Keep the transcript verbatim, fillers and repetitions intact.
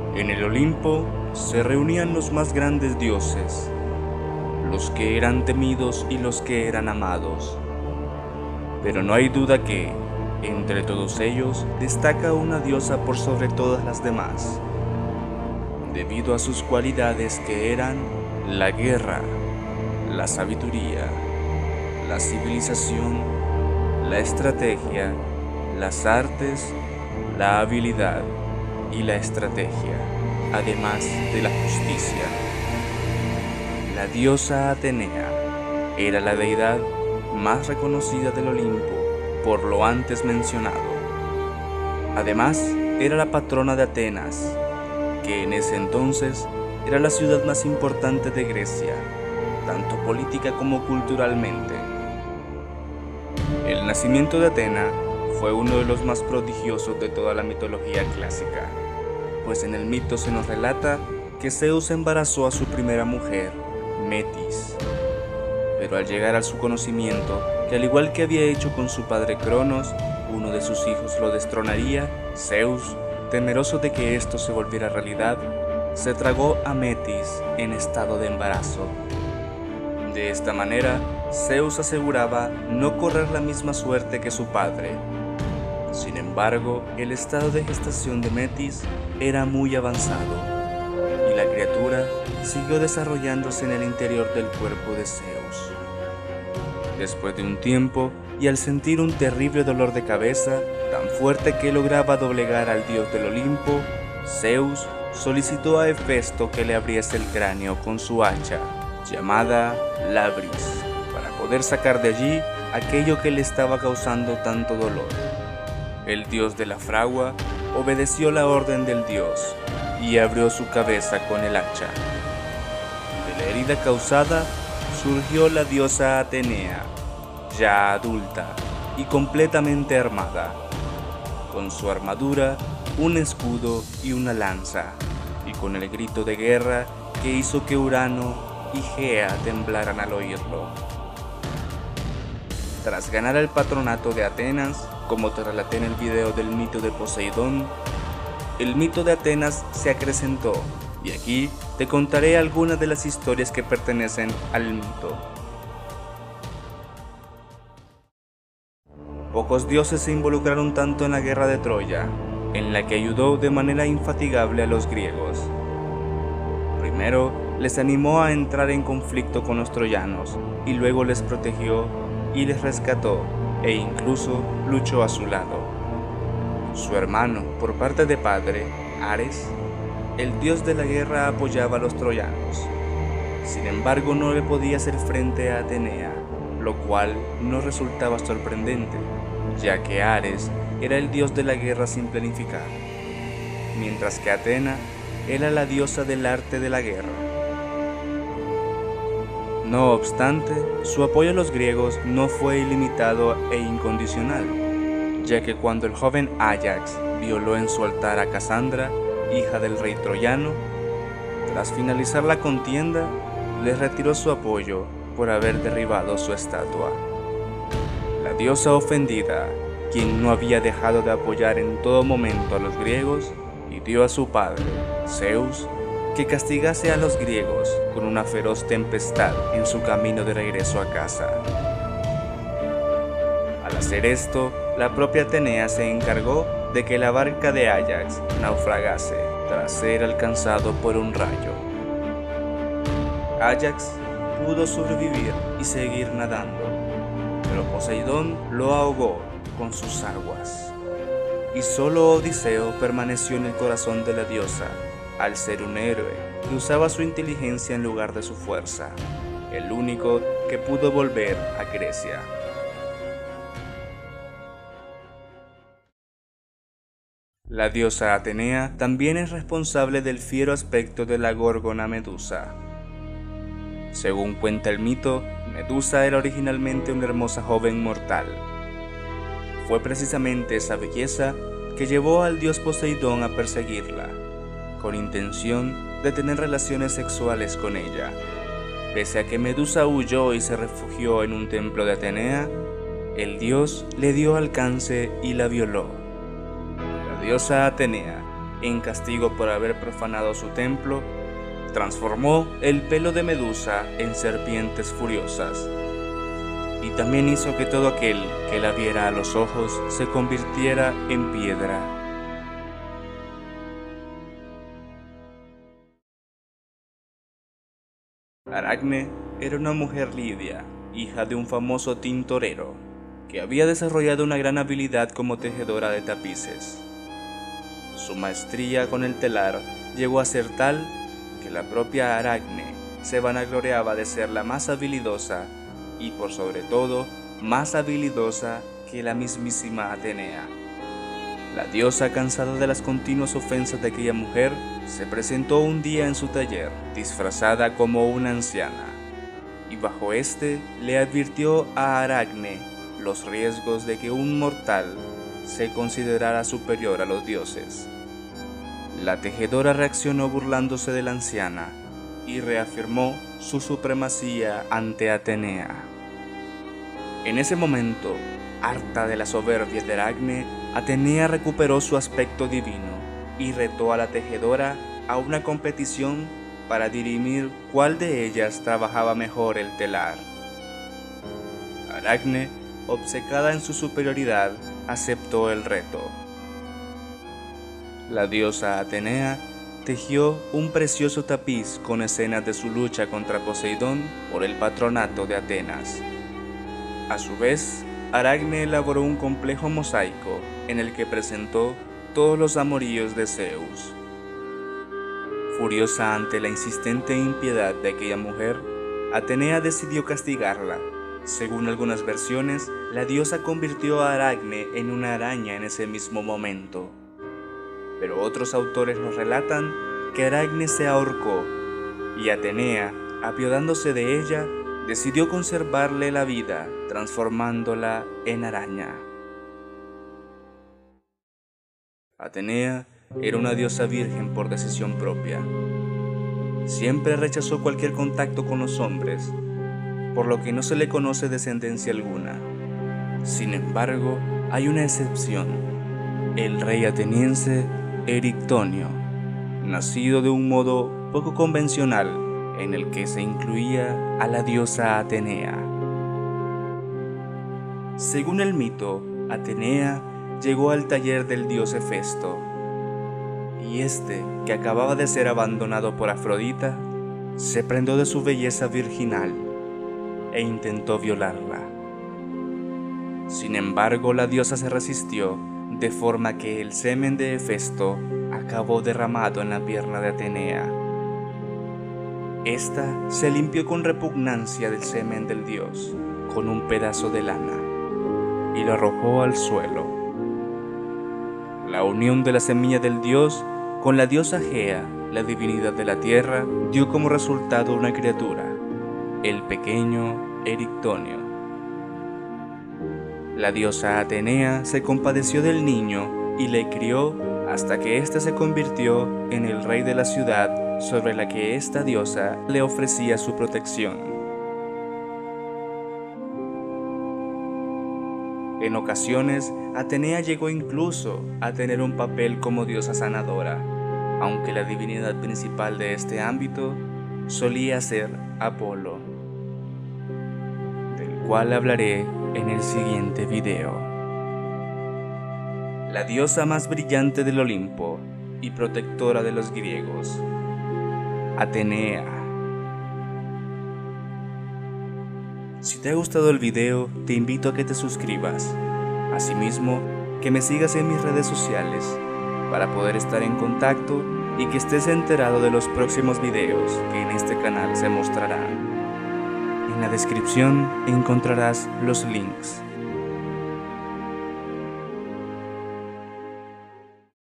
En el Olimpo se reunían los más grandes dioses, los que eran temidos y los que eran amados. Pero no hay duda que, entre todos ellos, destaca una diosa por sobre todas las demás, debido a sus cualidades que eran la guerra, la sabiduría, la civilización, la estrategia, las artes, la habilidad y la estrategia, además de la justicia. La diosa Atenea era la deidad más reconocida del Olimpo por lo antes mencionado. Además, era la patrona de Atenas, que en ese entonces era la ciudad más importante de Grecia, tanto política como culturalmente. El nacimiento de Atena fue uno de los más prodigiosos de toda la mitología clásica, pues en el mito se nos relata que Zeus embarazó a su primera mujer, Metis. Pero al llegar a su conocimiento, que al igual que había hecho con su padre Cronos, uno de sus hijos lo destronaría, Zeus, temeroso de que esto se volviera realidad, se tragó a Metis en estado de embarazo. De esta manera, Zeus aseguraba no correr la misma suerte que su padre. Sin embargo, el estado de gestación de Metis era muy avanzado, y la criatura siguió desarrollándose en el interior del cuerpo de Zeus. Después de un tiempo, y al sentir un terrible dolor de cabeza, tan fuerte que lograba doblegar al dios del Olimpo, Zeus solicitó a Hefesto que le abriese el cráneo con su hacha, llamada Labris, para poder sacar de allí aquello que le estaba causando tanto dolor. El dios de la fragua obedeció la orden del dios y abrió su cabeza con el hacha. De la herida causada surgió la diosa Atenea, ya adulta y completamente armada, con su armadura, un escudo y una lanza, y con el grito de guerra que hizo que Urano y Gea temblaran al oírlo. Tras ganar el patronato de Atenas, como te relaté en el video del mito de Poseidón, el mito de Atenas se acrecentó, y aquí te contaré algunas de las historias que pertenecen al mito. Pocos dioses se involucraron tanto en la guerra de Troya, en la que ayudó de manera infatigable a los griegos. Primero, les animó a entrar en conflicto con los troyanos, y luego les protegió y les rescató, e incluso luchó a su lado. Su hermano, por parte de padre, Ares, el dios de la guerra, apoyaba a los troyanos. Sin embargo, no le podía hacer frente a Atenea, lo cual no resultaba sorprendente, ya que Ares era el dios de la guerra sin planificar, mientras que Atena era la diosa del arte de la guerra. No obstante, su apoyo a los griegos no fue ilimitado e incondicional, ya que cuando el joven Áyax violó en su altar a Casandra, hija del rey troyano, tras finalizar la contienda, le retiró su apoyo por haber derribado su estatua. La diosa ofendida, quien no había dejado de apoyar en todo momento a los griegos, pidió a su padre, Zeus, que castigase a los griegos con una feroz tempestad en su camino de regreso a casa. Al hacer esto, la propia Atenea se encargó de que la barca de Áyax naufragase tras ser alcanzado por un rayo. Áyax pudo sobrevivir y seguir nadando, pero Poseidón lo ahogó con sus aguas. Y solo Odiseo permaneció en el corazón de la diosa, al ser un héroe que usaba su inteligencia en lugar de su fuerza, el único que pudo volver a Grecia. La diosa Atenea también es responsable del fiero aspecto de la górgona Medusa. Según cuenta el mito, Medusa era originalmente una hermosa joven mortal. Fue precisamente esa belleza que llevó al dios Poseidón a perseguirla, con intención de tener relaciones sexuales con ella. Pese a que Medusa huyó y se refugió en un templo de Atenea, el dios le dio alcance y la violó. La diosa Atenea en castigo por haber profanado su templo, transformó el pelo de Medusa en serpientes furiosas, y también hizo que todo aquel que la viera a los ojos se convirtiera en piedra. Aracne era una mujer lidia, hija de un famoso tintorero, que había desarrollado una gran habilidad como tejedora de tapices. Su maestría con el telar llegó a ser tal que la propia Aracne se vanagloriaba de ser la más habilidosa y, por sobre todo, más habilidosa que la mismísima Atenea. La diosa, cansada de las continuas ofensas de aquella mujer, se presentó un día en su taller, disfrazada como una anciana, y bajo este le advirtió a Aracne los riesgos de que un mortal se considerara superior a los dioses. La tejedora reaccionó burlándose de la anciana y reafirmó su supremacía ante Atenea. En ese momento, harta de la soberbia de Aracne, Atenea recuperó su aspecto divino y retó a la tejedora a una competición para dirimir cuál de ellas trabajaba mejor el telar. Aracne, obcecada en su superioridad, aceptó el reto. La diosa Atenea tejió un precioso tapiz con escenas de su lucha contra Poseidón por el patronato de Atenas. A su vez, Aracne elaboró un complejo mosaico en el que presentó todos los amoríos de Zeus. Furiosa ante la insistente impiedad de aquella mujer, Atenea decidió castigarla. Según algunas versiones, la diosa convirtió a Aracne en una araña en ese mismo momento. Pero otros autores nos relatan que Aracne se ahorcó y Atenea, apiadándose de ella, decidió conservarle la vida, transformándola en araña. Atenea era una diosa virgen por decisión propia. Siempre rechazó cualquier contacto con los hombres, por lo que no se le conoce descendencia alguna. Sin embargo, hay una excepción: el rey ateniense Erictonio, nacido de un modo poco convencional en el que se incluía a la diosa Atenea. Según el mito, Atenea llegó al taller del dios Hefesto, y este, que acababa de ser abandonado por Afrodita, se prendó de su belleza virginal e intentó violarla. Sin embargo, la diosa se resistió, de forma que el semen de Hefesto acabó derramado en la pierna de Atenea. Esta se limpió con repugnancia del semen del dios con un pedazo de lana y lo arrojó al suelo. La unión de la semilla del dios con la diosa Gea, la divinidad de la tierra, dio como resultado una criatura, el pequeño Erictonio. La diosa Atenea se compadeció del niño y le crió hasta que éste se convirtió en el rey de la ciudad sobre la que esta diosa le ofrecía su protección. En ocasiones, Atenea llegó incluso a tener un papel como diosa sanadora, aunque la divinidad principal de este ámbito solía ser Apolo, del cual hablaré en el siguiente video. La diosa más brillante del Olimpo y protectora de los griegos, Atenea. Si te ha gustado el video, te invito a que te suscribas. Asimismo, que me sigas en mis redes sociales para poder estar en contacto y que estés enterado de los próximos videos que en este canal se mostrarán. En la descripción encontrarás los links